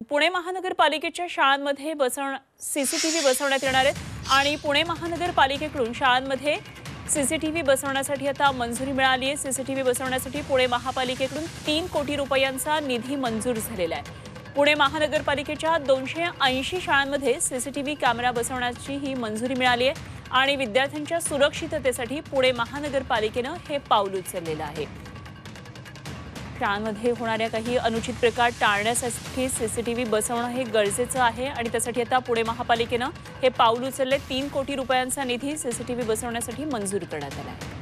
पुणे महानगरपालिकेच्या शाळांमध्ये सीसीटीव्ही बसवण्यात येणार आहेत आणि पुणे महानगरपालिकेकडून शाळांमध्ये सीसीटीव्ही बसवण्यासाठी आता मंजुरी मिळाली आहे। सीसीटीव्ही बसवण्यासाठी पुणे महापालिकेकडून 3 कोटी रुपयांचा निधी मंजूर झालेला आहे। पुणे महानगरपालिकेच्या 280 शाळांमध्ये सीसीटीव्ही कॅमेरा बसवण्याची ही मंजुरी मिळाली आहे आणि विद्यार्थ्यांच्या सुरक्षिततेसाठी पुणे महानगरपालिकेने हे पाऊल उचललेलं आहे। शाळांमध्ये होणाऱ्या काही अनुचित प्रकार टाळण्यासाठी सीसीटीव्ही बसवणं हे गरजेचं आहे आणि त्यासाठी आता पुणे महापालिकेने हे पाऊल उचलले। 3 कोटी रुपयांचा निधी सीसीटीव्ही बसवण्यासाठी मंजूर करण्यात आला आहे।